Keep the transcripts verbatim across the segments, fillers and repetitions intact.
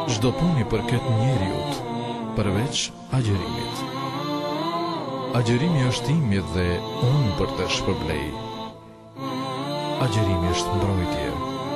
Çdo puni përket njeriut, përveç agjerimit. Agjerimi është imi dhe unë për të shpërblej. Agjerimi është mbrojtje.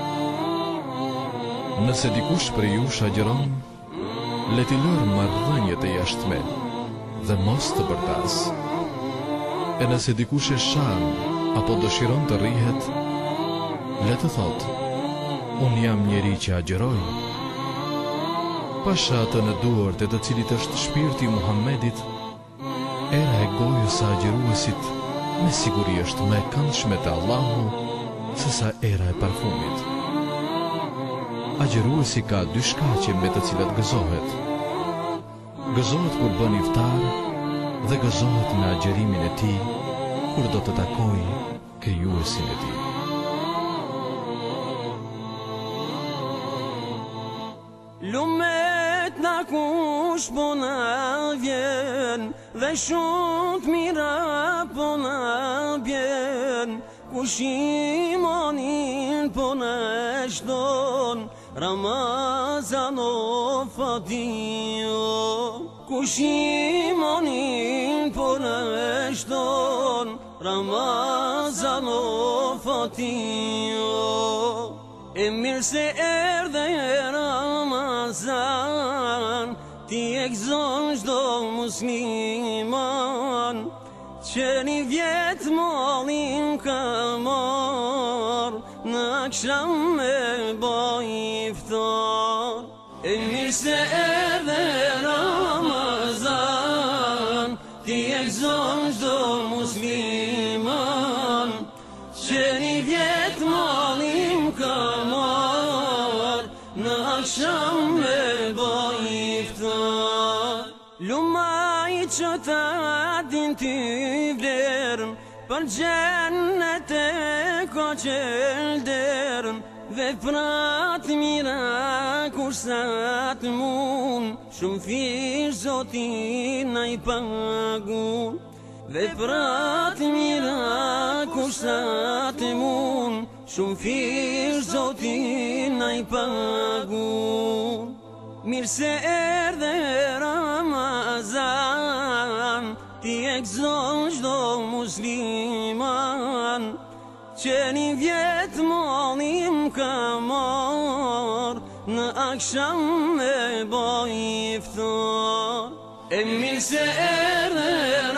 Nëse dikush për jush agjeron, le t'i lërë marrëdhëniet e jashtme dhe mos të bërtas. E nëse dikush e shan apo dëshiron të rrihet, le të thot, unë jam njeri që agjeroj. Pasha atë në duart e të cilit është shpirti Muhammedit, era e gojës së agjeruesit me siguri është më e këndshme te Allahu se sa era e parfumit. Agjeruesi ka dy shkaqe me të cilat gëzohet. Gëzohet kur bën iftar dhe gëzohet me agjerimin e tij kur do të takojë krijuesin e tij. Lumet na kush po na vjen, dhe shumë të mira po na vjen, kush imanin po na shton, Ramazan o fadio. Kush imanin po na shton, Ramazan o fadio. E mirë se erdhe Ramazan, ti e gëzon çdo musliman, që një vjet malin ka marr, në akşam me baj iftar. E mirë se erdhe Ramazan, ti e gëzon çdo musliman, që një vjet malin ka marr, në akşam me baj iftar. Lumaj që ta din t'i vlerën, për gjennet e ko qelderën, veprat mira kur sa t'mun, shumë fish Zotin na i pagun. Veprat mira kur sa t'mun, shumë fish Zotin na i pagun. Mirë se erdhe Ramazan, ti e gëzon çdo musliman, që një vjet mallim ka marr, në akşam me baj iftar. E mirë se erdhe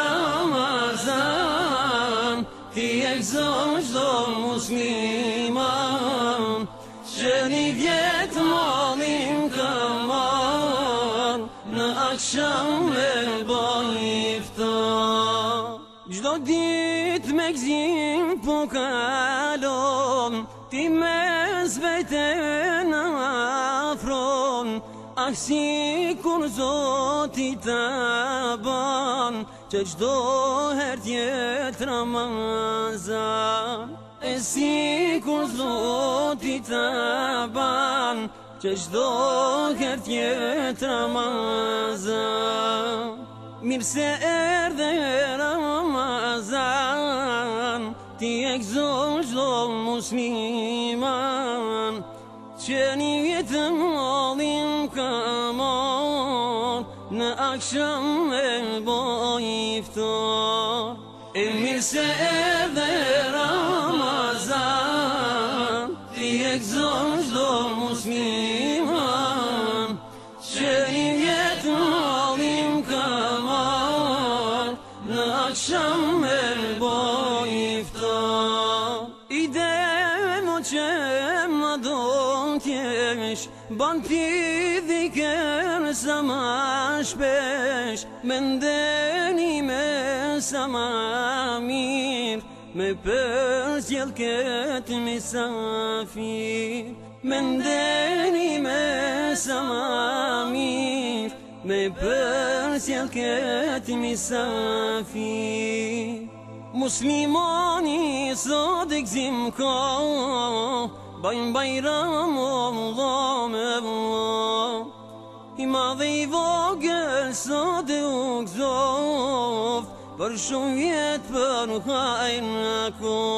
Ramazan, ti e gëzon çdo musliman, që një vjet mallim ka marr, në akşam me baj iftar. Çdo dit me gzim po kalon, ti mes vete në afron, ah si kur Zoti ta ban, që çdo her tjet Ramazan. E si kur Zoti ta ban, që çdo her tjet Ramazan. Mirë se erdhe Ramazan, ti e gëzon çdo musliman, që një vjet mallim ka marr, në akşam me baj iftar. E mirë se erdhe Ramazan, ti e gëzon çdo musliman, që një vjet mallim ka marr, në akşam me baj iftar. Idem o që më do t'jesh, ban t'i dhiker sa ma shpesh, me ndeni me sa ma mirë, me përzjel këtë misafir. Me ndeni me sa ma mirë, me përzjel këtë misafir. Muslimani sot e gzim ka, bajnë bajram Allah me Allah. I madhe i vogël sot e u gëzoft, për shumë vjet për hajrë në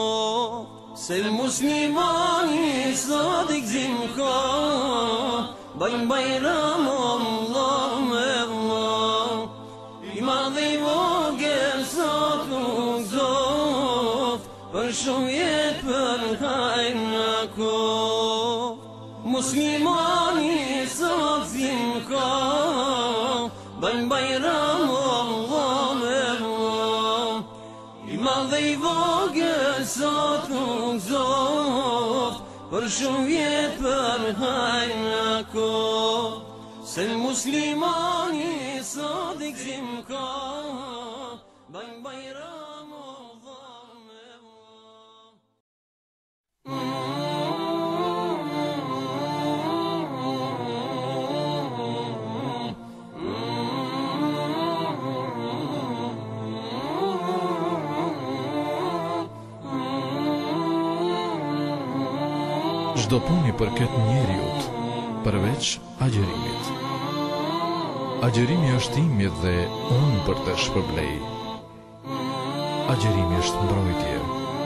kohë. Se muslimani sot e gzim ka, Bajnë bajram Allah Allah, I madh I vogël sot nuk zoft, për shumë jetë për hajr në kohë. Muslimani sot zim ka, bajnë bajram Allah Allah, I madh I vogël sot nuk zoft, për shumë jetë për hajr në kohë. Se muslimani sot I gzim ka, bajnë bajram Allah Çdo puni përket njeriut, përveç agjerimit. Agjerimi është imi dhe unë për të shpërblej. Agjerimi është mbrojtje.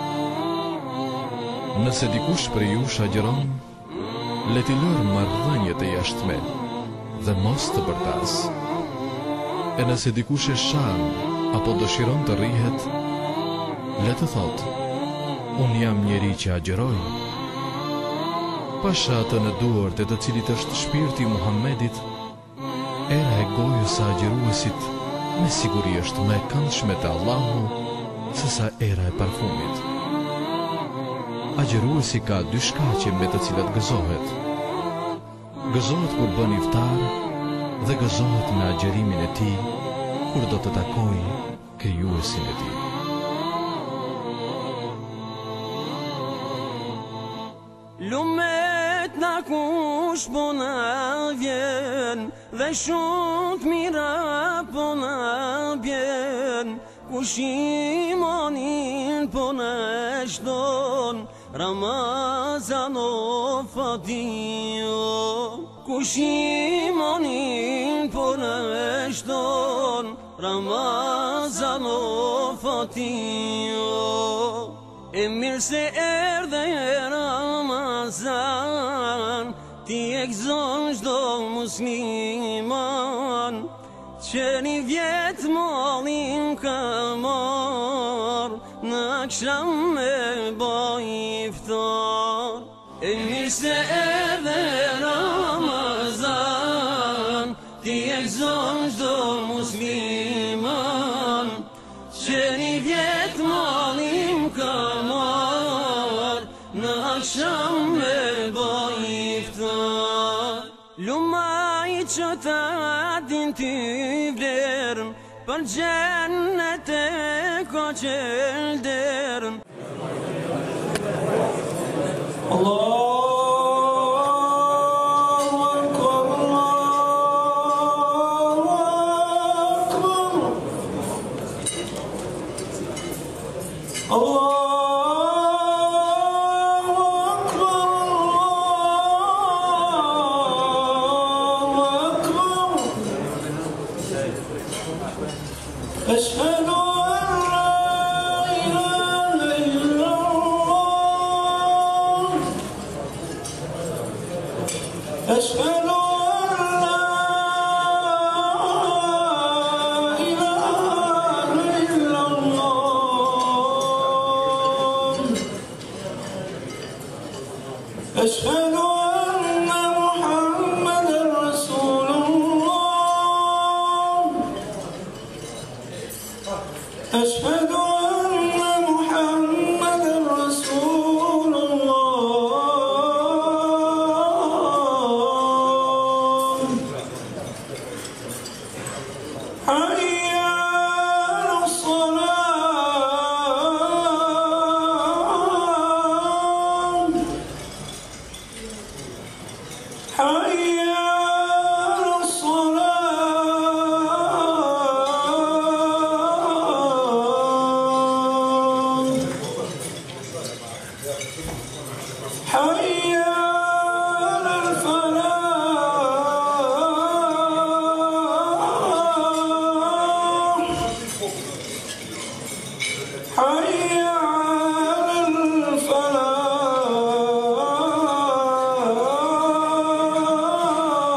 Nëse dikush për ju agjeron, le t'i lërë marrëdhëniet e jashtme dhe mos të bërtas. E nëse dikush e shan apo dëshiron të rrihet, le të thotë, unë jam njeri që agjeroj. Pasha atë në duart e të cilit është shpirti Muhammedit, era e gojës së agjeruesit me siguri është më e këndshme te Allahu se sa era e parfumit. Agjeruesi ka dy shkaqe me të cilat gëzohet. Gëzohet kur bën iftar dhe gëzohet me agjerimin e tij kur do të takojë krijuesin e tij. Lumet na kush po na vjen, dhe shumë mira po na bjen, kush imanin po na shton, Ramazan o fadio. Kush imanin po na shton, Ramazan o fadio. E mirë se erdhe Ramazan, ti e gëzon çdo musliman, që një vjet mollin ka marr, në akşam me boj iftar. E mirë se erdhe Ramazan, ti e gëzon çdo musliman, që një vjet mollin ka marr, në akşam me boj iftar. Lumaj që ta din t'i vlerën, për gjennet e ko qelderën. Allah أشهد أن لا إله إلا الله أشهد أن لا إله إلا الله أشهد أن محمدا رسول الله أشهد أن محمدا رسول الله حي على الصلاة حي على الصلاة حي على الفلاح حي على الفلاح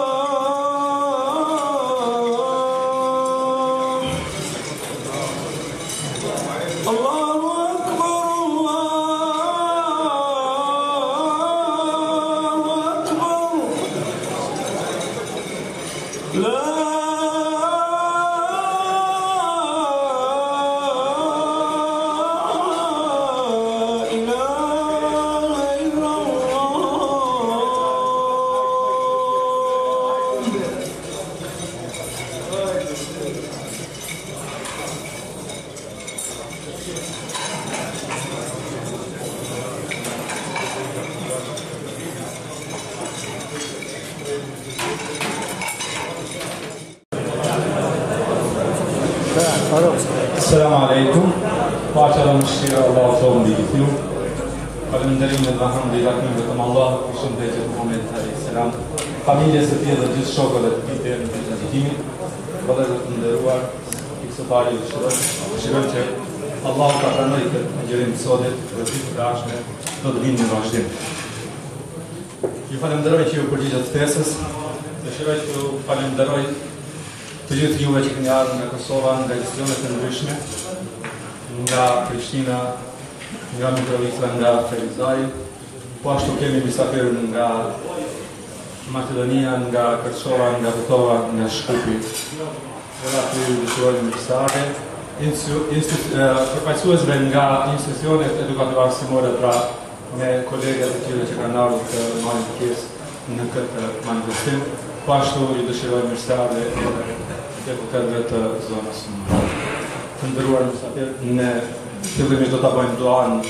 Assalamu alaikum. Paqja mëshira Allah të mbi ju. Falënderimet dhe hamdulillah vetëm Allah, i shëndetit Muhammed alayhis salam, familjes së tij dhe gjithë shokëve të tij deri në drejtimin. Vëllezër të nderuar, i kësaj pali dëshiroj, dëshiroj që Allah ta pranojë këtë agjërim të sotit dhe të dashme do të vinë në vazhdim. Ju falenderoj që ju përgjigjet ftesës. Dëshiroj që ju falenderoj të gjithë juve që keni ardhur nga Kosova, nga institucionet e ndryshme, nga Prishtina, nga Mitrovica, nga Ferizaj, po ashtu kemi mysafirë nga Makedonia, nga Kërçova, nga Vetova, nga Shkupi. Edhe aty dëshirojmë mësare, përfaqësuesve nga institucionet edukative arsimore, pra me kolegët e tyre që kanë ardhur të marrin pjesë në këtë manifestim. Po ashtu ju dëshirojmë mësare deputetëve të zonës. Të nderuar mysafirë, ne fillimisht do ta bëjmë duan e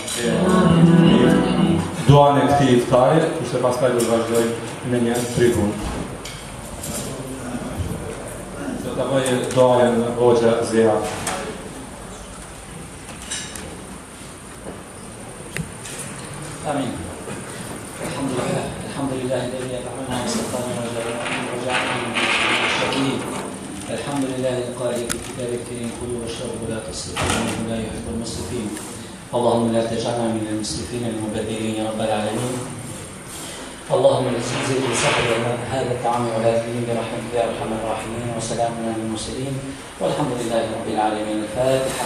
duan e këtij iftari, kurse pastaj do të vazhdojmë me një tribun. Do ta bëjë duan Hoxha Zia. آمين. الحمد لله الحمد لله الذي أطعمنا وسقانا وجعلنا من الشاكرين. الحمد لله القائل في كتابه الكريم كلوا واشربوا ولا تسرفوا إنه لا يحب المسرفين. اللهم لا تجعلنا من المسرفين المبذرين يا رب العالمين. اللهم لا تزغ صدر هذا الطعام ولا تهين برحمتك يا أرحم الراحمين. وسلام على المرسلين والحمد لله رب العالمين. الفاتحة.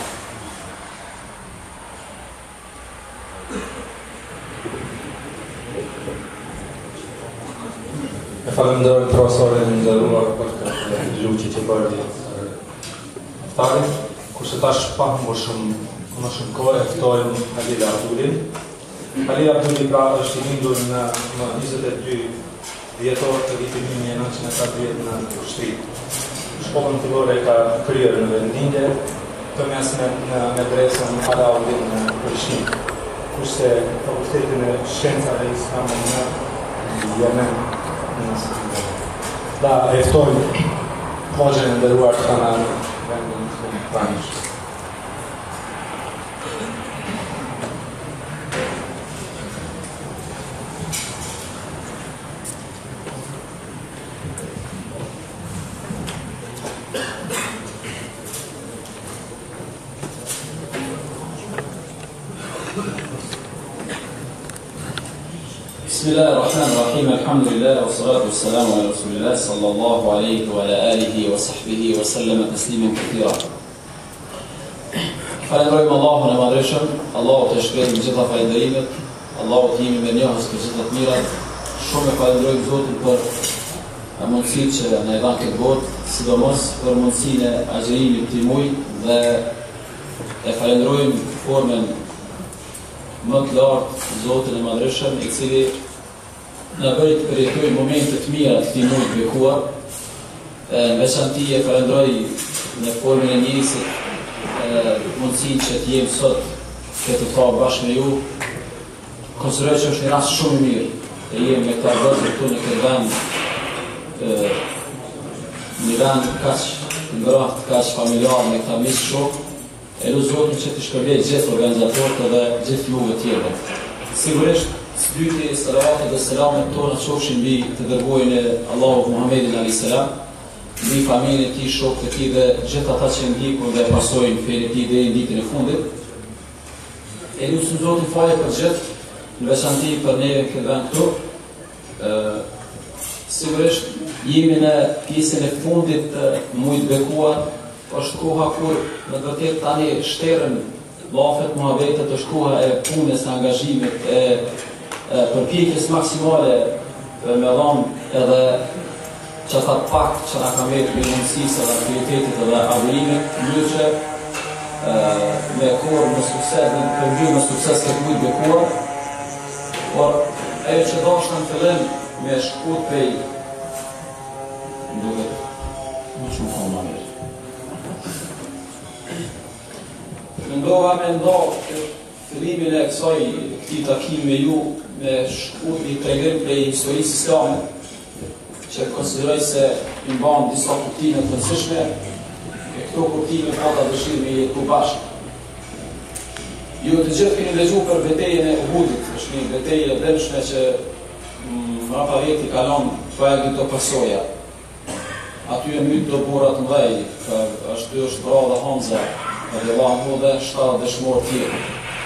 E falenderoj profesorin e nderuar për këtë luçi që bëri iftarin, kurse tash pa më shumë më shumë kohë ftojmë Halil Abdulin. Halil Abduli pra është i lindur në njëzet e dy dhjetor të vitit një mijë e nëntëqind e katëdhjetë në Shtrit. Shkollën fillore ka kryer në vendingje, përmes në medresën Alauddin në Prishtinë, kurse fakultetin e shkencave islame në Yemen. Da, eftojmë Hoxhën e nderuar të kanë në vendin të pranishëm. بسم الله الرحمن الرحيم. الحمد لله والصلاة والسلام على رسول الله صلى الله عليه وعلى آله وصحبه وسلم تسليما كثيرا. Falenderojmë Allahun e Madhreshëm, Allahu të shkret me gjitha falenderimet, Allahu të jemi me njohës për gjitha të mirat. Shumë e falenderojmë Zotin për mundësinë që na e dhan këtë botë, sidomos për mundësinë e agjerimit këtij muaji dhe e falenderojmë formën më të lartë Zotin e Madhreshëm, i cili në bëri të përjetojmë momente të mira të këtij muaji të bekuar. Në veçanti e falenderoj në formën e njerëzit mundësinë që të jemi sot këtë iftar bashkë me ju. Konsideroj që është një rast shumë i mirë të jemi me këta vëllezër këtu në këtë vend, një vend kaq të ngrohtë, kaq familjar me këta miq shok. E lu Zotin që të shpërblet gjithë organizatorët dhe gjithë juve tjerë. Sigurisht, së dyti salavatet dhe selamet tona qofshin mbi të dërguarin e Allahut Muhammedin alayhis salam, mbi familjen e tij, shokët e tij dhe gjithë ata që ndjekun dhe pasojnë fenë e tij deri në ditën e fundit. E lutem Zotin falë për gjithë, në veçanti për neve këtë vend këtu. Sigurisht, jemi në pjesën e fundit të muajit të bekuar. Është koha kur në vërtet tani shterën llafet muhabetet, është koha e punës, e angazhimit, e përpjekjes maksimale me dhënë edhe që ata pak që na ka marrë me mundësisë dhe aktivitetit dhe adhurimit, mënyrë që me kohë në sukses, në përgjyrë në sukses këtë mujtë bekuar, por ajo që dashna në fillim me shkut prej duhet më shumë kohë ma mirë. Mendova me ndo fillimin e kësaj këtij takimi me ju me shkurt një tregim prej historisë islame, që konsideroj se i mban disa kuptime të rëndësishme. këto kuptime pata dëshirë me jetu bashkë. Ju të gjithë keni lexuar për betejën e Uhudit, është një betejë e dëmshme që mbrapa veti kalon trajë të përsoja. Aty e mytë do burat mëdhej, është dy është bra dhe Hamza, radiallahu dhe shtatë dëshmorë tjerë.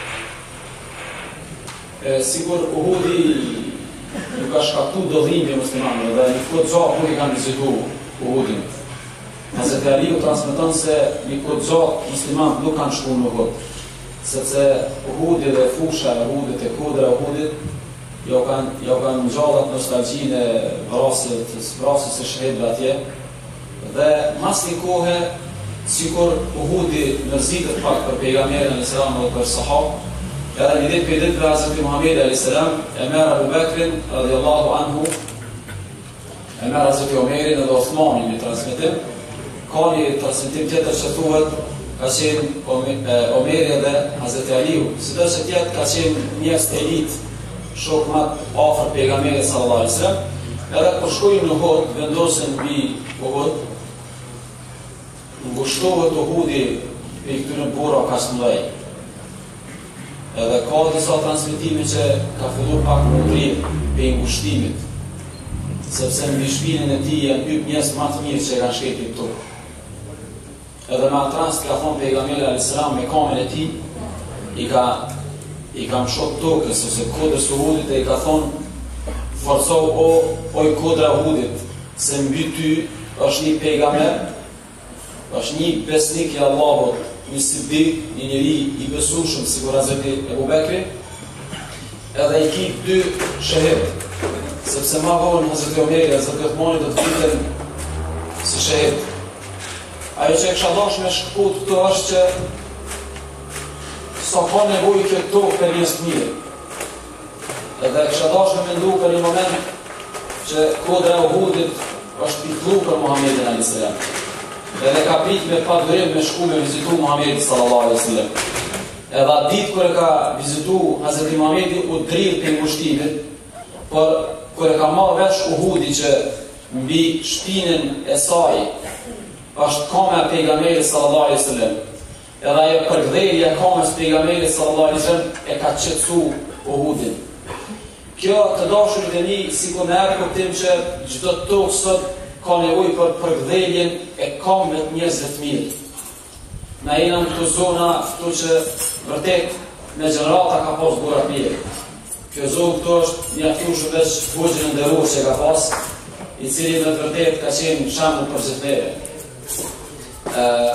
Sigur Uhudi nuk ka shkaktu dëdhimi muslimanëve dhe një kohë gjatë nuk i kanë vizitu Uhudin. Hazreti Aliu transmeton se një kohë gjatë muslimanët nuk kanë shku në Uhud, sepse Uhudi dhe fusha e Uhudit e kodra e Uhudit jo kanë jo kanë ngjallat nostalgjinë e vrasjes vrasjes së shehidëve atje dhe mas një kohe sikur Uhudi mërzitet pak për pejgamberin alayhis salam dhe për sahabë. Era një ditë për ditë për Hazreti Muhammed alayhis salam e merr Abu Bekrin radhiyallahu anhu, e merr Hazreti Omerin dhe Osmanin në transmetim. Ka një transmetim tjetër që thuhet ka qenë Omeri dhe Hazreti Aliu, sidoqë tjetë ka qenë njerëz të elit, shok më afër pejgamberit sallallahu alaihi wasallam. Edhe kur shkojnë në Uhud, vendosen mbi Uhud, ngushtohet Uhudi për këtyre burra kaq të mëdhenj. Edhe ka disa transmetime që ka filluar pak më rrim për ngushtimit, sepse mbi shpinën e tij janë hyp njerëz më të mirë që kanë shketur këtu. Edhe me atë rast ka thonë pejgamberi alayhis salam me kamën e tij i ka i ka mshot tokës ose kodrës së Uhudit e i ka thonë forcohu o o i kodra Uhudit se mbi ty është një pejgamber, është një besnik i Allahut, një siddiq, një njeri i besueshëm sikur Hazreti Ebu Bekri, edhe i ki dy shahid, sepse ma vonë Hazreti Omeri, Hazreti Uthmani do të viten si shahid. Ajo që e kësha dash me shkput këto është që sa ka nevojë këtë tokë për njës të mirë. Edhe kësha dash me mendu për një moment që kodra e Uhudit është pitlu për Muhammedin alayhis salam. Edhe ka prit me padurim me shku me vizitu Muhammedin sallallahu alaihi wasallam. Edhe atë ditë kur e ka vizitu Hazreti Muhammedi u drill për ngushtimit, por kur e ka marrë vesh Uhudi që mbi shpinën e saj është kama e pejgamberit sallallahu alaihi wasallam. Edhe ajo përkthjelja e kamës pejgamberit sallallahu alaihi wasallam e ka qetësu Uhudin. Kjo të dashurit e një sikur në erë kuptim që çdo tokë sot ka nevojë për përkthjeljen e kamëve të njerëzve të mirë. Na jena në këto zona, këto që vërtet me gjenerata ka pas burra të mirë. Kjo zonë këto është mjaftueshëm veç hoxhën e nderuar që ka pas, i cili në të vërtet ka qenë shembull për gjithëve. Uh,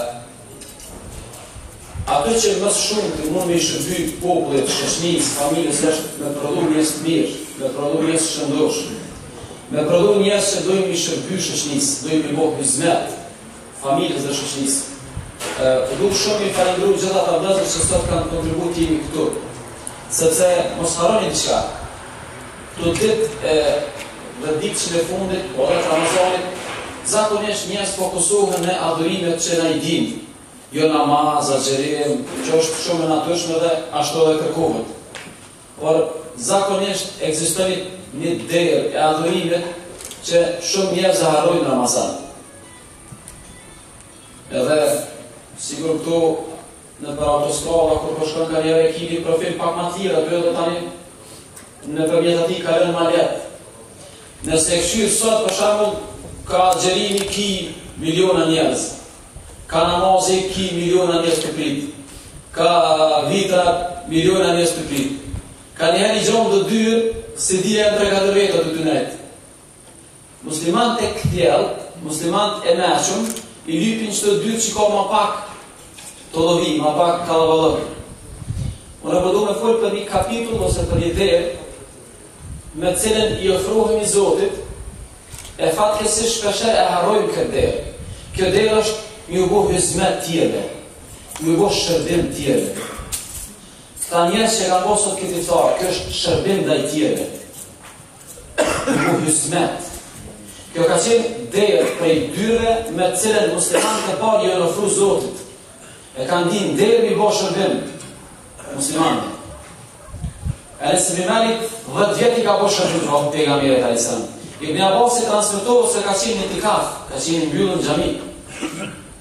ato që mësë shumë të mund me i shërby popullet, shoqënisë, familjes është me prodhu njerëz të mirë, me prodhu njerëz shëndosh, me prodhu njerëz që dojmë i shërby shoqënisë, dojmë i bëjmë hizmet familjes dhe shoqënisë. Uh, du shumë i falendru gjitha ta vëllezër që sot kanë kontribuar jemi këtu, sepse mos harroni diçka. Këto ditë dhe ditë që në fundit, o dhe Ramazanit, zakonisht njerëz fokusohen në adhurimet që na i dinë, jo namaz, agjerim, që është shumë e natyrshme dhe ashtu edhe kërkohet. Por zakonisht ekziston një derë e adhurimet që shumë njerëz e harrojnë në Ramazan. Edhe sigur këtu në për autostrada kur po shkon ka njëre kini profil pak më të lirë, aty edhe tani nëpërmjet atij ka lënë më lehtë. Nëse e këshyr sot për shembull ka agjerimi ki miliona njerëz, ka namazi ki miliona njerëz të prit, ka vitra miliona njerëz të prit, ka njëherë i gjomë dhe dyrë se dhja e tre katër veta të të nejtë. Muslimant e këtjel, muslimant e meqëm, i lypin që të dyrë që ka ma pak të lovi, ma pak kalabalëk. Unë e përdu me folë për një kapitull ose për një derë, me cilën i ofrohemi Zotit, e fatkesish shpesher e harrojmë këtë derë. Kjo derë është një bo hizmet tjere, një bo shërbim tjere. Këta njerës që ka posot këtë iftar, kjo është shërbim dhe i tjere. Një bo hizmet. Kjo ka qenë derë prej dyre me cilën musliman të parë i ofru Zotit. E kanë dinë derë mi bo shërbim muslimanë. E nësë Bimeri dhjetë vjeti ka bo shërbim të pejgamberit alayhis salam. Ibn Abbas transmetohet se ka qenë në itikaf, ka qenë mbyllur në xhami.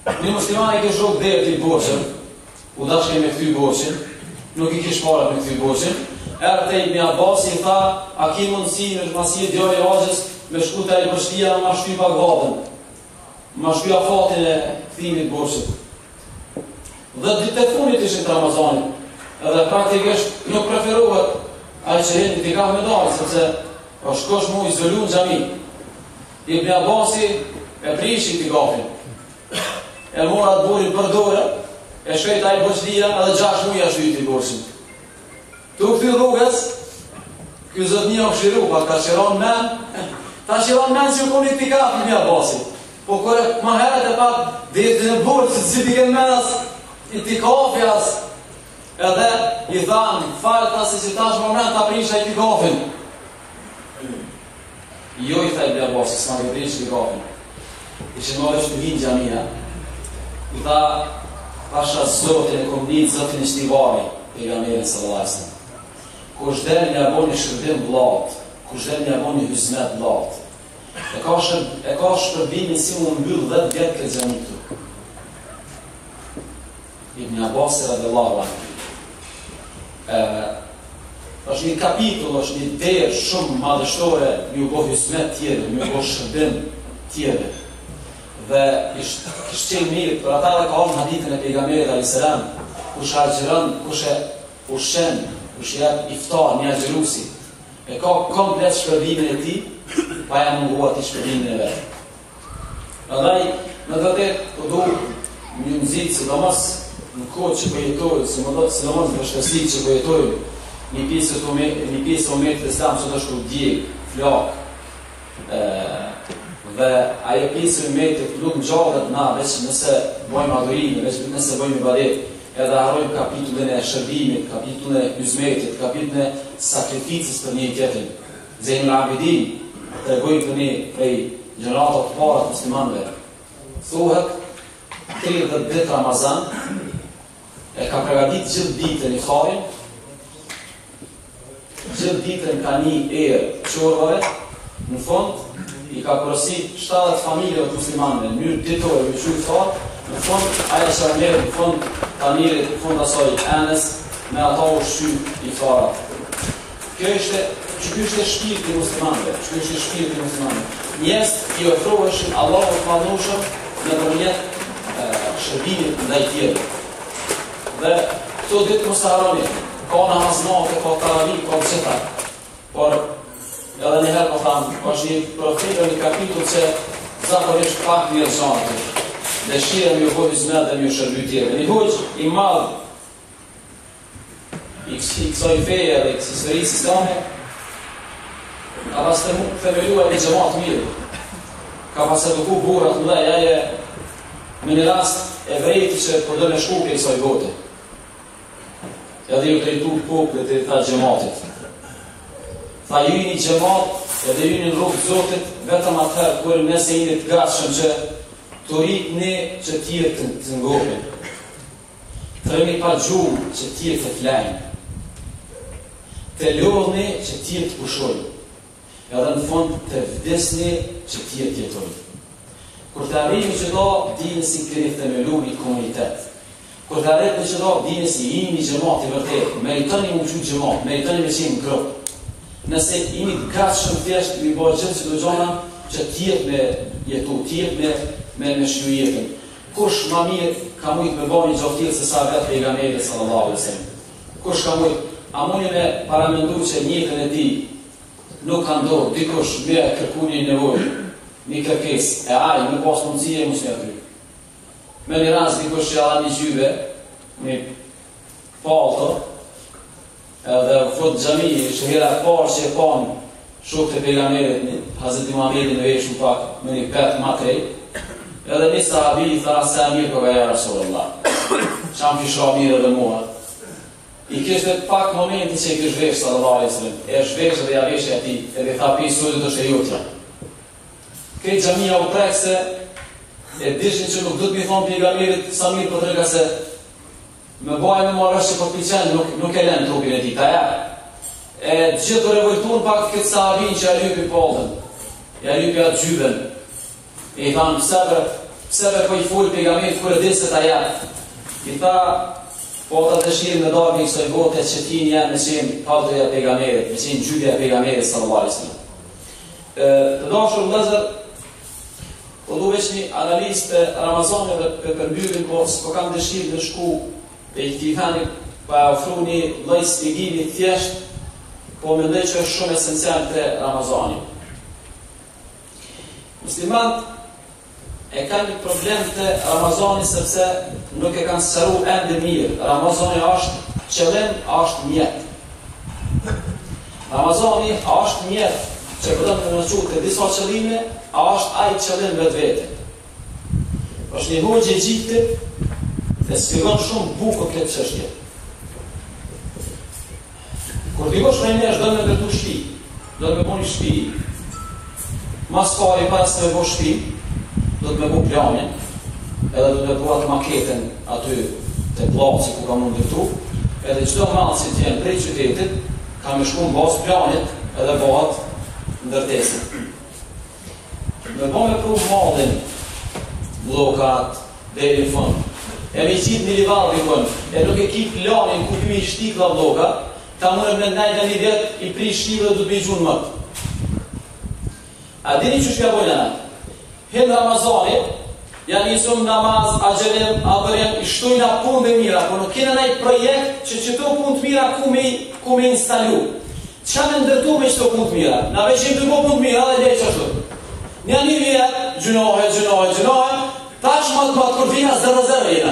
Një muslimani ke zhok dhe të i boqën, u dashke me këty boqën, nuk i kish parat me këty boqën, erë të Ibn Abbas i tha, a ki mundësi me masi e djoj e agjës, me shku të e bështia ma shty Bagdadën, ma shty afatin e këthimit boqën. Dhe ditë të funit ishin të Ramazanit, edhe praktikisht nuk preferohet ai që hendi t'i ka me dalë, sepse o shkosh mu izolu në gjami. Ibn Abbasi e prishi t'i gafin. E mora të burin për dore, e shkejta i boqdia edhe gjash muja shkyti i borqin. Tu këty rrugës, kjo zot një o shiru, pa ka shiron men, ta shiron men që u koni t'i gafin Ibn Abbasi. Po kore ma heret e pak, dhe i të në burë, që si t'i ken menas, i t'i kafi as, edhe i thanë, falë ta se që tash moment ta prisha i t'i gafin. Jo i tha Ibn Abbasi, s'ma të prish t'i gafin. Ishe në është të vinë gjamia, i tha, pasha zotin e kom një zotin e shtivari, pejgamberin sallallahu alaihi wasallam. Kush del një abon një shërbim vllaut, kush del një abon një hizmet vllaut. E ka shër, e ka shpërbimin si më mbyll dhjetë vjetë këtë gjami këtu. Ibn Abbas radhiyallahu anhu. është një kapitull, është një derë shumë madhështore një u bo hizmet tjere, një u bo shërbim tjere. Dhe kështë qenë mirë, për ata dhe ka orë në haditën e pejgamberit alayhis salam, kush agjeron, kush e ushen, kush jep iftar, një agjerusi, e ka komplet shpërbimin e ti, pa ja munguar ti shpërbimin e vetë. Andaj, në vërtet, po du një nëzitë, sidomos në kohë që përjetojë, sidomos në vështërsi që përjetojë, një pjesë të umetit të islam që të shku djeg, flak, dhe ajo pjesë e umetit nuk në gjallët na, veç nëse bojmë adhurime, veç nëse bojmë ibadet, edhe harrojmë kapitullin e shërbimit, kapitullin e hizmetit, kapitullin e sakrificës për një tjetrin. Zeynul Abidin tregoi për një prej gjeneratave të para të muslimanëve. Thuhet tridhjetë ditë Ramazan e ka përgatitur gjithë ditën iftarin, gjithë ditën ka një erë çorbave, në fund i ka porosit shtatëdhjetë familjeve të muslimanëve, në mënyrë ditore me çu iftar, në fund ajo që merr në fund tanirit në fund asoj enës me ata ushqy iftarat. Kjo është Që është shpirti i muslimanëve, që është shpirti i muslimanëve. Njerëz i ofroheshin Allahut të madhëshëm nëpërmjet shërbimit ndaj tjerëve. Dhe këto ditë mos harroni, ka namazmate, ka taravih, ka gjitha. Por edhe një herë po thamë, është një profil një kapitull që zakonisht pak njerëz janë. Dëshira me u bë hizmet dhe me u shërby tjerëve. Një hoxh i madh i kësaj feje dhe kësaj historisë islame ka pas të mu themeluar një gjemat mirë, ka pas të duku burat më dhe jaje me një rast e vrejti që përdo me shku për kësaj bote. Edhe ju të rritu popët e tha gjematit. Tha ju një gjemat edhe ju një rrugë zotit vetëm atëherë kërë nëse jini të gatshëm që të rritë ne që tjerë të, të ngopin. Të rëmi pa gjumë që tjerë të flajnë. Të lodhni që tjerë të pushojnë. Edhe në fund të vdesni që tjerë tjetojnë. Kur të arrimi që do, dini si keni themelu një komunitet. Kur të arrimi që do, dini si jeni një gjemat i vërtet, meritoni më qu gjemat, meritoni me qenë në grupë. Nëse jeni të gatshëm thjesht, mi bëjë gjithë që do gjona që tjerë me jetu, tjerë me, me, me shju jetën. Kush ma mirë ka mujtë me bëjë një gjoftirë se sa vetë pejgamberi sallallahu alaihi wasallam. Kush ka mujtë, a muni me paramendu që njëtën e ti nuk ka ndohë, dikush me kërku një nevojë, një kërkes, e ajë, në pas mundësie e musme aty. Me një rast dikush që ala një gjyve, një palto, edhe fut gjami, që hera parë që e panë shuk të pejgamberit, Hazreti Muhammedin në veshën pak, me një petë matrej, edhe një sahabi i tha se a mirë përga ja Rasulullah, që am kisha mirë edhe mua. I kishte pak momenti që i kish vesh sallallahu alaihi wasallam, e shvesh dhe ja vesh e ati, edhe tha pi sudit është e jutja. Këtë gjamia u prek se e dishin që nuk du të mi thonë pejgamberit sa mirë për trega se me bajme më arështë që për piqen nuk, nuk e len trupin e ti, ta ja. E gjithë të revoltun pak këtë sahabin që ja lypi polden, ja lypi atë gjyven, e i thanë pëse për, pse me po i fol pejgamberit kur e din se ta jep. I tha, po ta dëshirë me darmi i kësaj bote që ti një me qenë paltëja pejgamberit, me qenë gjydja e pejgamberit sallallahu alaihi wasallam. Të dashur vëllezër, po du veç një analizë të Ramazanit dhe për përmbyllim, po s'po kam dëshirë të shku e i këtij thani pa ofru një lloj shpjegimi thjesht, po mendoj që është shumë esencial te Ramazani. Muslimanët e kanë një problem të Ramazani sepse nuk e kanë sqaruar ende mirë. Ramazani është qëllim, është mjet. Ramazani është mjet që përdojnë të nëqu të disa qëllime, a është ai qëllim vetë vete. është një hoqë e Egjiptit dhe shpjegon shumë bukur këtë çështje. Kur dikush me njerëz do me ndërtu shtëpi, do të me bëni shtëpi, mas pari pas të me bëj shtëpi, do të me bëj planin, edhe do të me bëj atë maketën aty te placi ku kam ndërtu, edhe çdo mall që vjen prej qytetit, ka me shku në bazë planit edhe bëhet ndërtesë. Me bëj me pru mallin, blokat, deri në fund. E me qitë një rival dikon, e nuk e ki planin ku pimi shtikla bloka, ta mërë me najtë një vetë i pri shtikla dhe du të me i gjunë mëtë. A dini që shka bojlana? Hinë Ramazani, janë njësum namaz, agjerim, abërim, i shtojnë a punë dhe mira, por nuk kena najtë projekt që që to punë të mira ku me, ku me instalu. Qa me ndërtu me që to punë të mira? Na veqim të po punë të mira dhe dhe që ashtu. Një një vjetë, gjënohet, gjënohet, gjënohet, tash më të matë kur vina zero zero jena.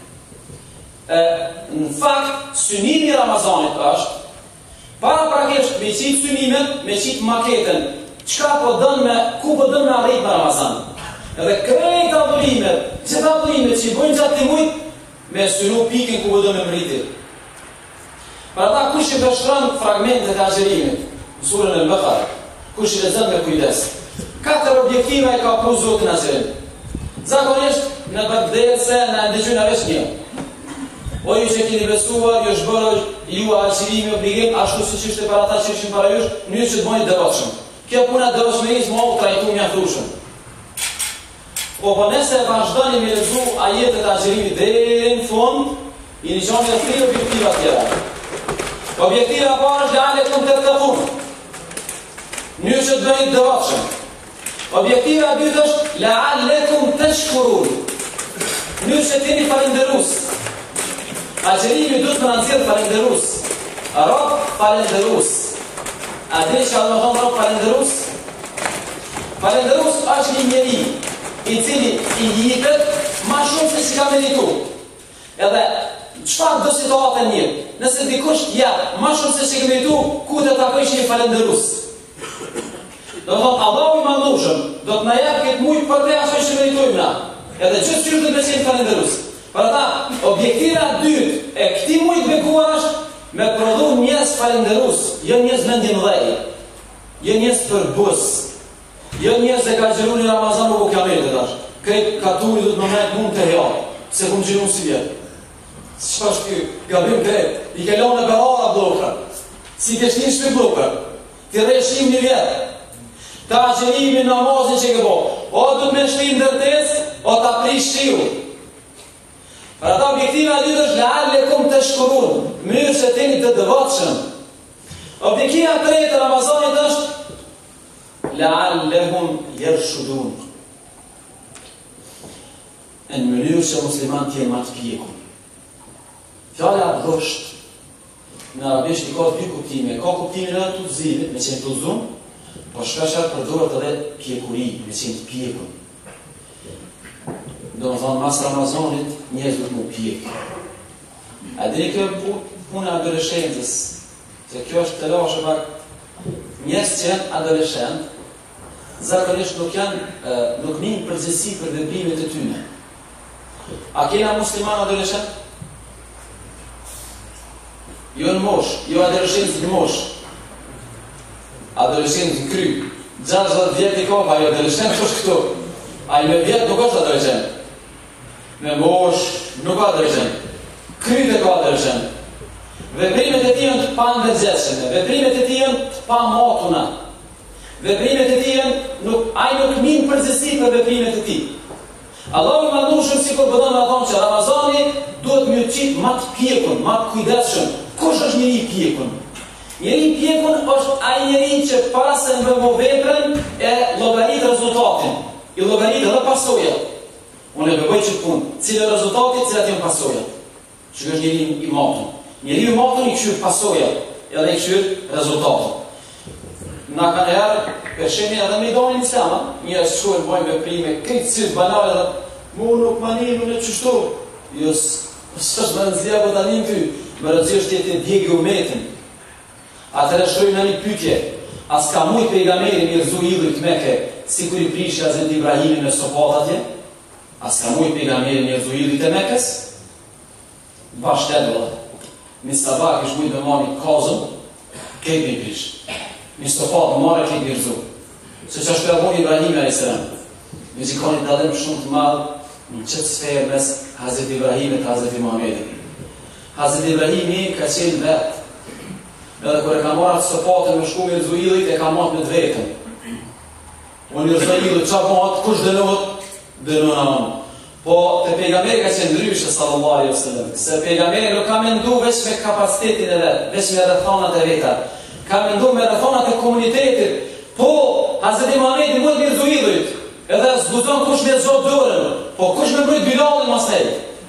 Në fakt, synimi i Ramazanit është, para prakesht me qitë synimet, me qitë maketën, qka po dënë me, ku po dënë me arrit me Ramazan. Edhe krejt avërimet, gjitha avërimet që i bojnë gjatë të mujtë, me synu pikin ku po dënë me mëritit. Për ata kush i bështërën fragmentet e agjerimit, në surën e Al-Baqara, kush i lezën me kujdes. Katër objektive e ka pru Zotin agjerim. Zakonisht, në bëgdese, në ndëgjën e vesh një. O ju që keni besuar, ju është bërë ju agjerimi obligim, ashtu si që ishte para ta që ishin para jush, një që të bojnë dëvotshëm. Kjo puna dëvotshmërisë më u trajtu mjaftueshëm. Po po nëse vazhdoni me lexu ajetet e agjerimit deri në fund, i njëjoni tre objektiva tjera. Objektiva e parë është la'allakum tattaqun. Një që të bëni dëvotshëm. Objektiva e dytë është la'allakum tashkurun. Një që të jeni falënderues. Agjerimi duhet të nëzirë falenderus. Rob falenderus. A dini që Allah thonë rob falenderus? Falenderus është një njeri i cili i jipet ma shumë se që ka meritu. Edhe çfarë do situatën një? Nëse dikush ja ma shumë se që ka meritu, ku të takoj që një falenderus? Do të thonë Allahu i madhëshëm do të na jap këtë mujtë për te asoj që meritojmë na. Edhe gjithë qyrë të të qenë falenderus. Për ata, objektiva dytë e këti mujtë bekuar është me prodhu njës falenderus, jo njës mendin dhej, jo njës përbus, jo njës e ka gjëru një Ramazan u ku kiametet është. Krejt katuri du të më mejtë mund të hea, se ku më gjëru si vjetë. Që është kjo? Gabim krejt, i ke lone berara blokra, si ke shtin shpi blokra, ti reshim një vjetë. Ta gjërimi namazin që ke bo, o du të me shtin dërtes, o ta prish shiu. Për ata objektiva e dytë është la'allakum tashkurun, mënyrë që t'jeni të devotshëm. Objektiva e tretë e Ramazanit është la'allahum yarshudun. Në mënyrë që muslimanët të jenë më të pjekur. Fjala rusht në arabisht i ka dy kuptime, ka kuptimin e tutëzimit, me qenë të uzun, po shpesh përdoret edhe pjekuri, me qenë të pjekur. Do më thonë, mas Ramazanit, njëzë du të mu pjekë. A dini kjo puna adolescentës, që kjo është të lashe pak, njëzë që janë adolescent, zakonisht nuk janë, nuk një përgjësi për veprimet e tyne. A kena musliman adolescent? Jo në mosh, jo adolescentës në mosh. Adolescentës në kry. gjashtëdhjetë vjetë i ka, pa jo adolescent është këto. A i me vjetë nuk është adolescent. Me mosh, nuk ka adolescent. Kryt e ka adolescent. Veprimet e ti janë të pa ndërgjeshme, veprimet e ti janë të pa matuna. Veprimet e ti janë, nuk, ai nuk min përgjësi për veprimet e ti. Allahu i madhëshëm sikur po don të thonë që Ramazani duhet më qit më të pjekun, më të kujdesshëm. Kush është njëri i pjekun? Njëri i pjekun është ai njeri që para se të bëjë veprën e llogarit rezultatin. I llogarit edhe pasojat. Unë e bëj çu punë, cilë rezultati, cilat janë pasojat. Që është njëri i matur. Njëri i matur i këshyr pasojat, edhe i këshyr rezultatin. Na kanë erë, për shemi edhe me donin islama, njërës shkojnë bojnë veprime, këtë cilë banale dhe mu nuk mani, mu në qështu. Jo, së është më rëndëzia po të anin ty, më rëndëzia është jetë e djegi u metin. Atër e shkojnë në një pytje, as ka mujt pejgamberi mirëzu idhujt Meke, si kur i prishë Hazreti Ibrahimi me sopat atje, as ka mujt pejgamberi mirëzu idhujt e Mekes, bashkët edhe, një sabak është mujt me mani kazëm, këtë me i prishë. Një sopat më marë këtë mirëzu. Se që është përgoni Ibrahimi a i sërëm. Një që ka një dalim shumë të madhë në qëtë sferë mes Hazreti Ibrahimi të Hazreti Muhammedi. Hazreti Ibrahimi ka qenë vetë. Edhe kër e ka marë atë sopatën me shku mirëzu idhujt, e ka matë me dvetën. O mirëzu idhujt, qa matë, kush dënohet? Dënohet anë. Po, të pejgamberi ka qenë ndryshë, sallallahu alaihi wasallam. Se pejgamberi nuk ka mendu veç me kapacitetin e vetë, veç me rrethanat e veta. Ka mendu me rrethanat e komunitetit. Po, Hazreti Muhammedi mund mirëzu idhujt, edhe zbuton kush me zot dorën, po kush me mbrojt Bilalin masej?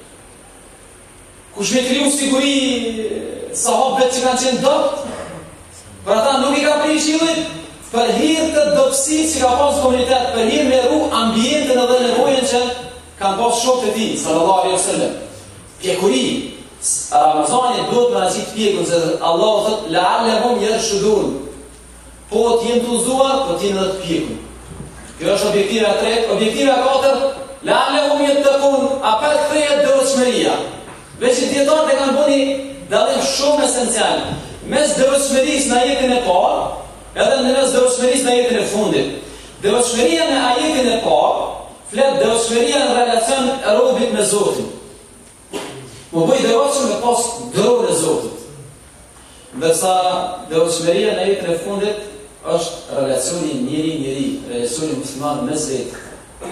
Kush me kriju siguri sahabëve që kanë qenë dopt? Për ata nuk i ka prish idhujt, për hir të dobësi që ka pas komunitet, për hir me ru ambientin edhe nevojën që kanë pas shokët e tij, sallallahu alaihi wasallam. Pjekuri, Ramazani duhet me nëzit pjekun, se Allah o thot, la'allahum yarshudun. Po t'jem të uzuar, po t'jem edhe të pjekun. Kjo është objektive e tretë. Objektive e katër, la'allahum yattaqun, apel kthehet devotshmëria. Veç i dietarët e kanë bëni dallim shumë esencial mes devotshmërisë në ajetin e parë, edhe në mes devotshmërisë në ajetin e fundit. Devotshmëria në ajetin e parë flet devotshmëria në relacion e robit me Zotin. Më bëj devotshëm me pas dorën e Zotit. Ndërsa devotshmëria në ajetin e fundit është relacioni njëri-njëri, relacioni musliman mes vetë.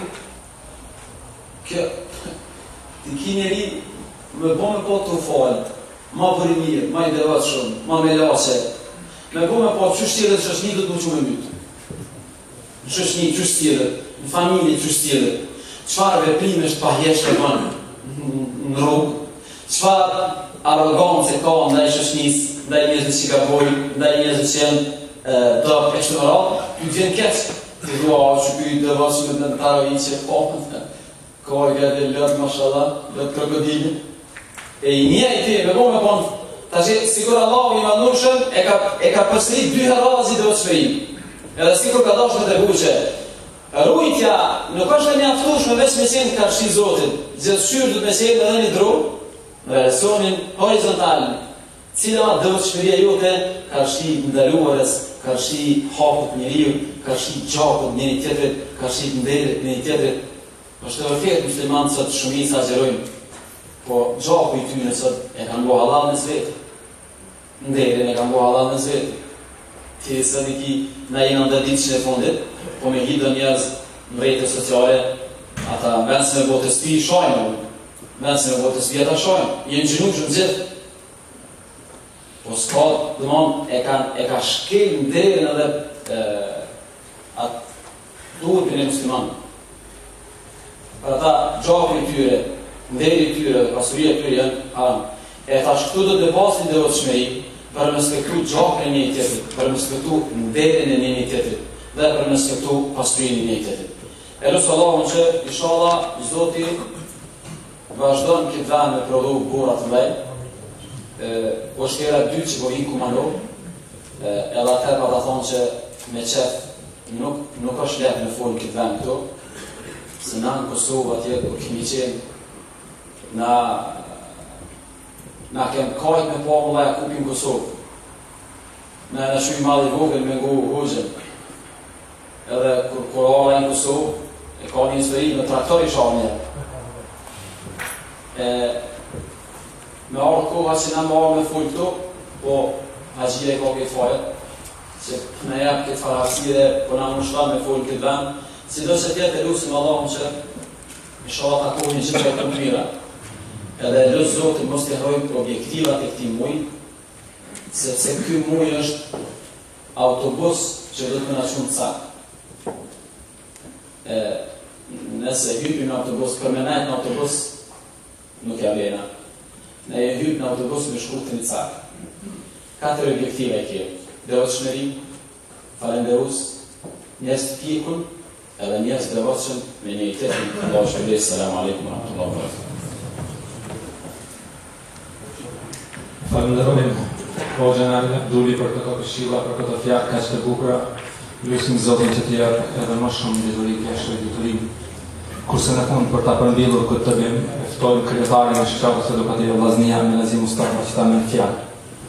Kjo, të ki njëri me bo me po të falë, ma për i mirë, ma i devotshëm, ma me lase, me bo me po që shtjelët që është një do të më që me mytë. Që është një që shtjelët, në familje që shtjelët, qëfar veprime është pahjesht e banë në rrugë, qëfar arogancë e ka ndaj shoqënisë, ndaj njerëzve që gabojnë, ndaj njerëzve që janë dop e kështu me radhë, ty të vjen keq. Ti thua, që ky devotshëm në tarovi që po, ka i gati lëtë, mashallah, lëtë krokodili. E i një i ti, me bo me bon, ta që sikur Allah i madhurshëm e ka, e ka përsërit dy herë zi devotshmërinë. Edhe sikur ka dashur të buqe. Rujtja nuk është e mjaftueshme veç me qenë karshi Zotit, gjithçysh duhet me qenë edhe një dru, në relacionin horizontal, cila devotshmëria jote karshi ndaluarës, karshi haput njeriu, karshi gjakut njëri tjetrit, karshi nderit njëri tjetrit. Është e vërtetë muslimanët sot shumë i exagerojnë, po gjaku i tyre sot e kanë bo halal në svetë. Nderin e kanë bo halal në svetë. Ti së një ki na jenë ndër ditë që në fundit, po me hido njerëz në rejtë sociale, ata vendë se me bo të spi shojnë, vendë se me bo të spi ata shojnë, jenë gjinu që në gjithë. Po s'ka, dëmon, e ka, e ka shkel nderin edhe atë duhet për një muslimanë. Për ata gjaku i tyre, nderi i tyre, pasuria i tyre janë haram. E ta shkëtu do të pasin devotshmëri, për me spektu gjakën e një tjetrit, për me spektu nderin e një tjetrit, dhe për me spektu pasurin e një tjetrit. E lusë Allahun që, inshallah, Zoti vazhdon këtë vend me prodhu burat të mbej, po shkera dy që po hinë kumano, edhe atër pa ta thonë që me qef nuk, nuk është letë me folë këtë vend këto, se na në Kosovë atje, kur kemi qenë, na na kem kajt me pa më laja kupim Kosovë. Na në shumë madhi vogël me ngu huzën. Edhe kur korala në Kosovë, e ka një histori në traktor i shamje. E, me arë koha që na më arë me full këto, po haqjile ka këtë fajët, që në jep këtë farasire, po na më shtan me full këtë vend, si do që tjetë e lusim Allahum që inshallah takohin gjëra të mira. Edhe lutj Zotin mos të harrojmë objektivat e këtij muaji, sepse ky muaj është autobus që do të na çon cak. E nëse hypim në autobus, për me najtë në autobus nuk ja vlena. Ne e hypim në autobus me shkurtin i cak. Katër objektive e kje. Devotshmëri, falenderus, njerëz të pjekun, edhe njerëz të devotshëm me një tjetrin. Allahu shpërblet. Selam aleikum wa rahmatullahi wa barakatuh. Falenderojmë o Xhenarja, duli për këto këshilla, për këto fjalë kaq të bukura. Lutim Zotin që t'i jap edhe më shumë dituri jashtë diturim. Kurse në fund për ta përmbledhur këtë të bim, e ftojmë kryetarin e shkallës edukative Vllaznia Menazi Mustafa që ta merr fjalë.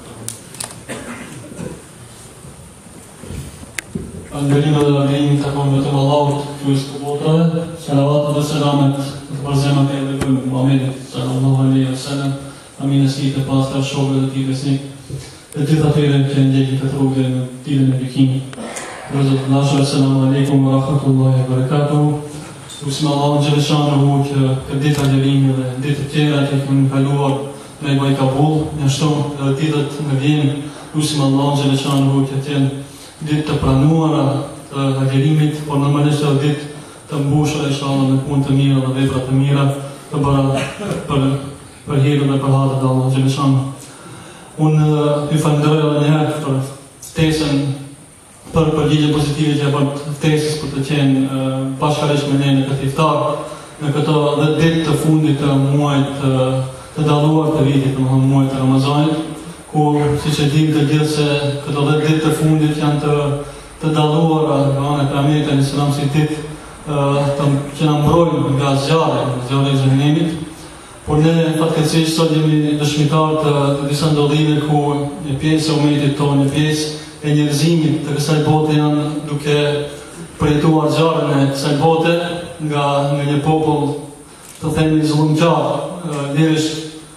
Falënderim dhe lavdërim takon vetëm Allahut, kryes të botrave. Selavat dhe selamet të përzemat e dërgojmë Muhamedit sallallahu alaihi wasallam, familjes së tij të pastra, shokëve të tij besnik, dhe gjithë atyre që ndjekin këtë rrugë në ditën e gjykimit. Rëzët nashë, assalamu alaikum wa rahmatullahi wa barakatuh. Lusim Allahun Gjeleshanuhu që këtë ditë agjerimi dhe ditë tjera që këmë kaluar me baj kabul, në shtonë dhe ditët në vjenë, lusim Allahun Gjeleshanuhu që tjenë ditë të pranuara të agjerimit, por normalisht edhe ditë të mbushur inshallah me punë të mira dhe vepra të mira të bëra për, për hirën dhe për hatën e Allahut Gjeleshanuhu. Unë ju falenderoj edhe një herë për ftesën, për përgjigje pozitive që e bën ftesës për të qenë uh, bashkërisht me ne në këtë iftar, në këto dhe ditë të fundit të muajit të, të dalluar të vitit, domethënë muajit të Ramazanit, ku siç e dimë të gjithë se këto dhe ditë të fundit janë të, të dalluara nga ana e Pejgamberit alayhis salam si ditë uh, të, që na mbrojnë nga zjarri, zjarri i xhenemit. Por ne fatkeqësisht sot jemi dëshmitar të, të disa ndodhime ku një pjesë e umetit tonë, një pjesë e njerëzimit të kësaj bote janë duke përjetuar zjarrin e kësaj bote nga, nga një popull të themi zullumqtar, lirisht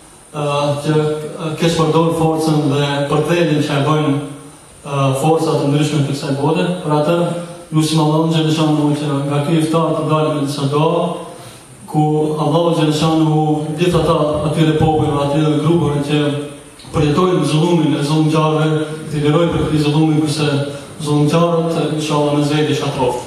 që keq përdor forcën dhe përkthjeljen që e bëjnë forcat të ndryshme të kësaj bote. Për atë lutim Allahun Gjeleshanuhu që nga ky iftar të dalim me disa dua, ku Allahu Gjeleshanuhu gjithë ata atyre popujve, atyre grupeve që përjetojnë zullumin e zullumqtarëve, të liroj për këtë zullumin kurse zullumqtarët inshallah në zvetë i shatroft.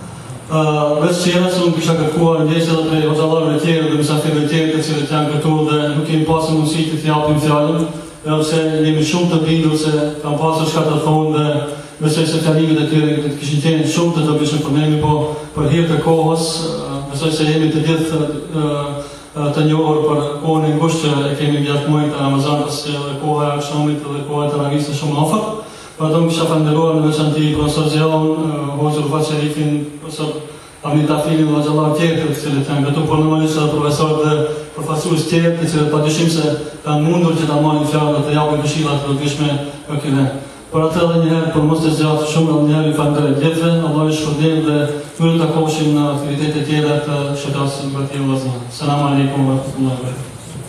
Uh, Veç që jena se unë kisha kërkuar ndjesë edhe për hoxhallarëve tjerë dhe mysafirëve tjerë të cilët janë këtu dhe nuk kemi pasur mundësi të t'japim fjalën, edhe pse jemi shumë të bindur se kam pasur çka të thonë dhe besoj se fjalimet e tyre të kishin qenë shumë të dobishme për ne, po për hir të kohës, uh, besoj se jemi të gjithë uh, të njohur për kohën e ngushtë që e kemi gjatë muajit të Ramazanit, dhe koha e akşamit dhe koha e taravihit shumë afër. Për ato më kisha falenderuar në veçantë profesor Ziaun, hoxhën Rufat Sherifin, profesor Amit Afilin dhe xhallar tjerë të cilët janë këtu, por normalisht edhe profesorët dhe përfaqësues tjerë të cilët padyshim se kanë mundur që ta marrin fjalën dhe të japin këshilla të dobishme për këtë. Por atë edhe një herë për mos të zgjatë shumë, edhe një herë ju falenderoj gjithëve, Allah ju shpërblet dhe ju takoheshim në aktivitete tjera të shoqërisë demokratike Vllaznia. Selam aleikum wa rahmatullahi wa barakatuh.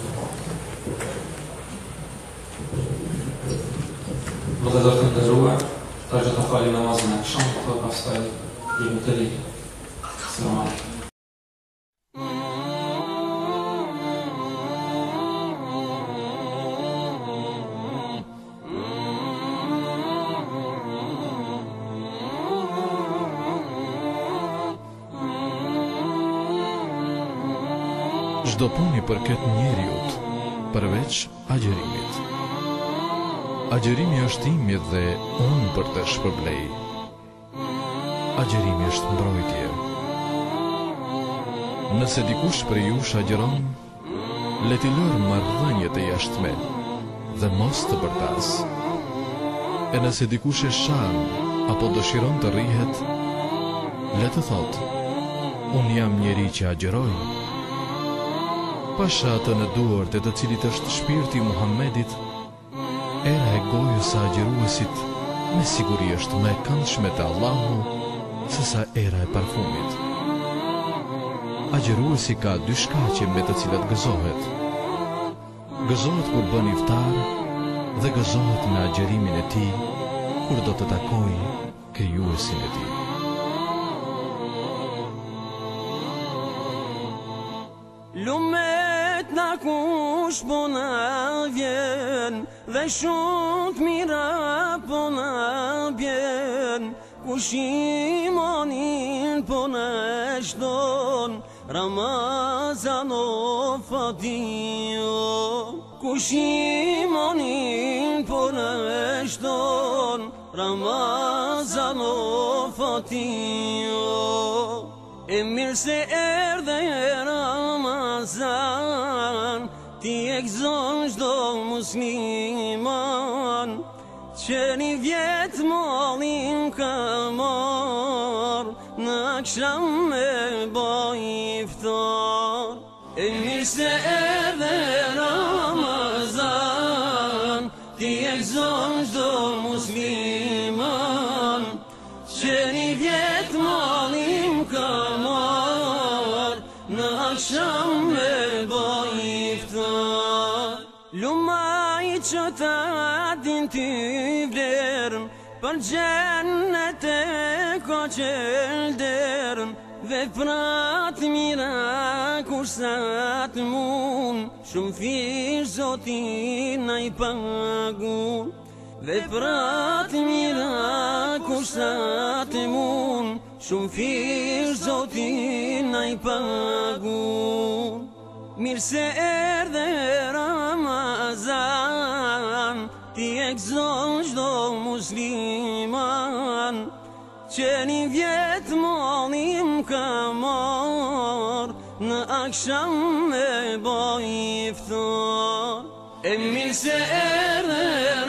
Vëllezër të nderuar, ta që të falim namazin e akşamit dhe pastaj jemi të ri. Selam aleikum. Çdo puni përket njeriut, përveç agjerimit. Agjerimi është imi dhe unë për të shpërblej. Agjerimi është mbrojtje. Nëse dikush për ju agjeron, le t'i lërë marrëdhëniet e jashtme dhe mos të bërtas. E nëse dikush e shan apo dëshiron të rrihet, le të thotë, unë jam njeri që agjeroj. Pasha atë në duart e të cilit është shpirti Muhammedit, era e gojës së agjeruesit me siguri është më e këndshme te Allahu se sa era e parfumit. Agjeruesi ka dy shkaqe me të cilat gëzohet. Gëzohet kur bën iftar dhe gëzohet me agjerimin e tij kur do të takojë krijuesin e tij. kush po na vjen, dhe shumë të mira po na bjen. Kush imanin po na shton, Ramazan o fadio. Kush imanin po na shton, Ramazan o fadio. E mirë se erdhe Ramazan, ti e gëzon çdo musliman, që një vjetë malin ka marr, në akşam me baj iftar. E mirë se erdhe Ramazan, ti e gëzon çdo musliman, që një vjetë malin ka marr, në akşam me baj iftar. Lumaj që ta din t'i vlerën, për gjennet e ka qelderën, veprat mira kur sa të mun, shumë fish Zotin na i pagun. Veprat mira kur sa të mun, shumë fish Zotin na i pagun. Mirë se erdhe Ramazan, ti e gëzon çdo musliman, që një vjetë malin ka marr, në akşam me baj iftar. E mirë se erdhe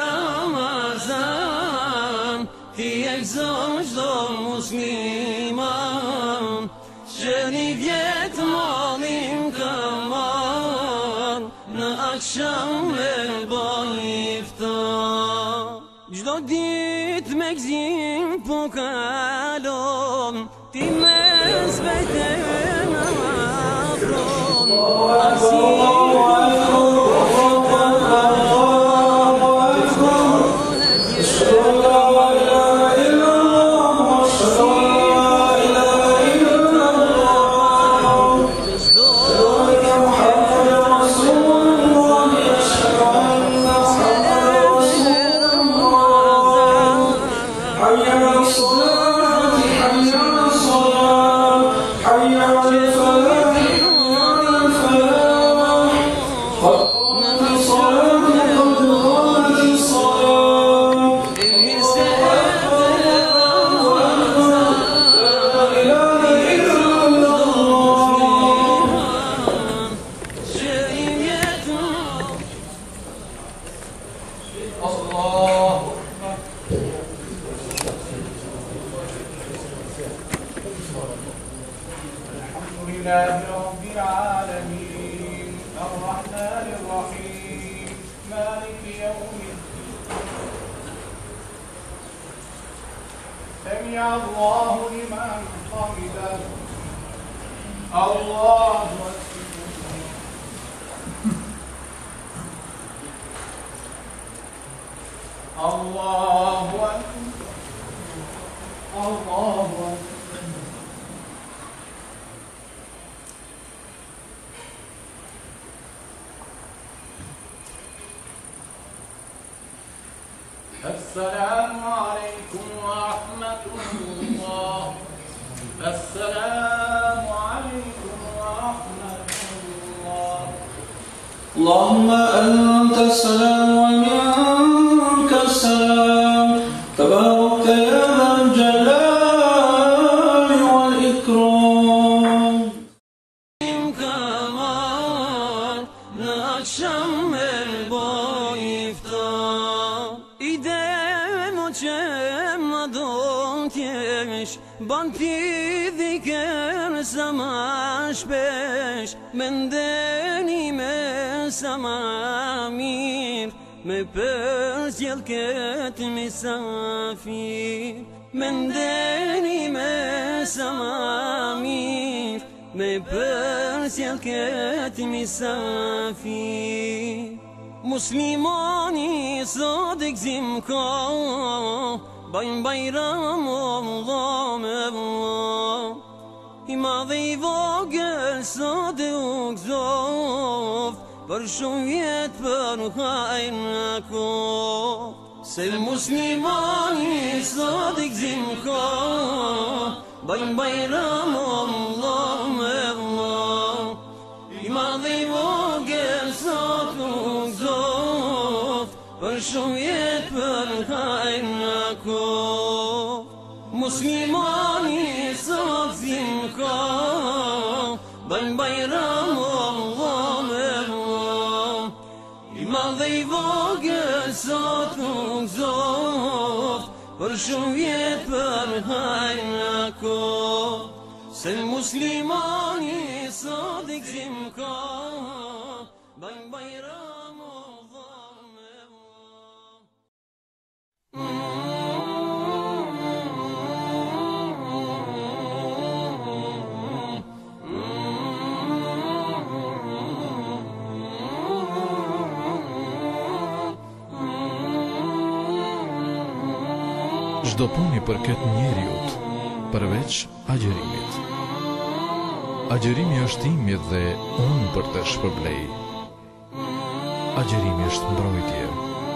Ramazan, ti e gëzon çdo musliman, që një vjetë malin ka marr, në akşam me baj iftar. Çdo ditë me gëzim po kalon, ti me zvete në afron, السلام عليكم ورحمة الله. السلام عليكم ورحمة الله. اللهم أنت السلام ومنك السلام، تبارك يا ذا الجلال والإكرام. Ban pidhi kërë sa ma shpesh, me ndeni me sa ma mirë, me përzjel këtë misafir. Me ndeni me sa ma mirë, me përzjel këtë misafir. Muslimani sot e gzim ka, bajnë bajram Allah me Allah. I madhe i vogël sot e u gëzof, për shumë vjet për hajnë ko. Se muslimani sot i gzim ka, bajnë bajram Allah me Allah. I madhe i vogël sot nuk zot, për shumë vjet për hajnë ko. Muslimani sot gzim ka, bajnë bajram Allah me Allah. I madhe i vogël sot nuk zot, për shumë vjet për hajnë ko. Se muslimani sot i gzim ka, bajnë bajram Allah me Allah. Çdo puni për këtë njeriut, përveç agjerimit. Agjerimi është imi dhe unë për të shpërblej. Agjerimi është mbrojtje.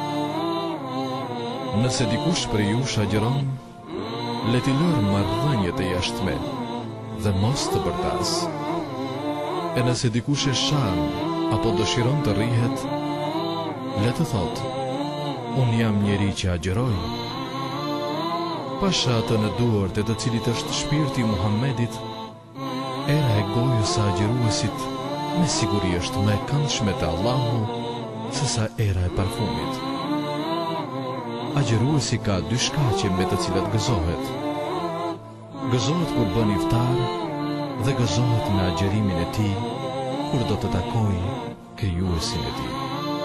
Nëse dikush për ju agjeron, le t'i lërë marrëdhëniet e jashtme dhe mos të bërtas. E nëse dikush e shan apo dëshiron të rrihet, le të thot, unë jam njeri që agjeroj. Pasha atë në duart e të cilit është shpirti Muhammedit, era e gojës së agjeruesit me siguri është më e këndshme te Allahu se sa era e parfumit. Agjeruesi ka dy shkaqe me të cilat gëzohet. Gëzohet kur bën iftar dhe gëzohet me agjerimin e tij kur do të takojë krijuesin e tij.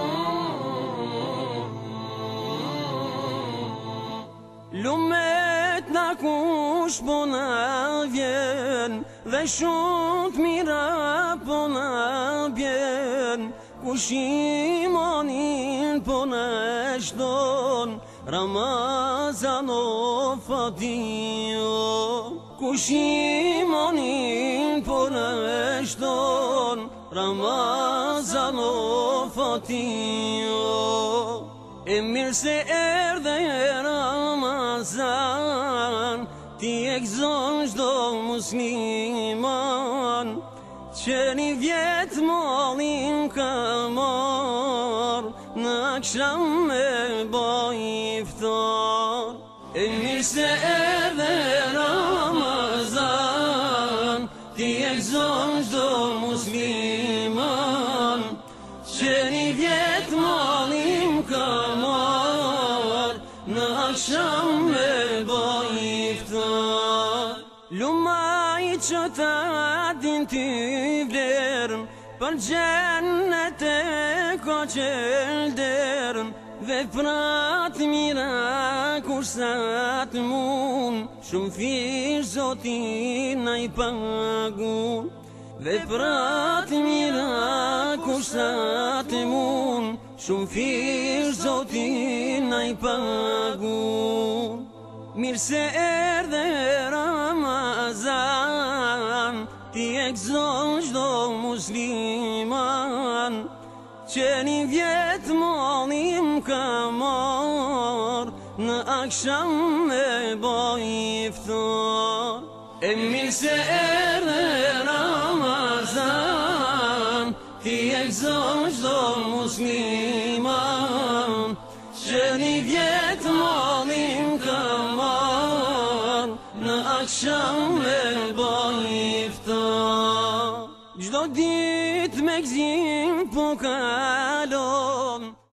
Lumet na kush po na vjen, dhe shumë të mira po na bjen. Kush imonin po na shton, Ramazan o fatio. Kush imonin po na shton, Ramazan o fatio. E mirë se erdhe Ramazan, ti e gëzon çdo musliman, që një vjet mollin ka marr, në akşam me boj iftar. E mirë se erdhe Ramazan, ti e gëzon çdo musliman, që një vjet mollin ka marr, në akşam me boj iftar. Lumaj që ta din t'i vlerën, për gjennet e ko qelderën, veprat mira kur sa të mun, shumë fish Zotin na i pagun. Veprat mira kur sa të mun, shumë fish Zotin na i pagun. Mirë se erdhe Ramazan, ti e gëzon çdo musliman, që një vjet mollim ka marr, në akşam me boj iftar. E mirë se erdhe Ramazan, ti e gëzon çdo musliman, që një vjet mollim ka marr, në akşam me boj iftar. Çdo ditë me gëzim po kalon,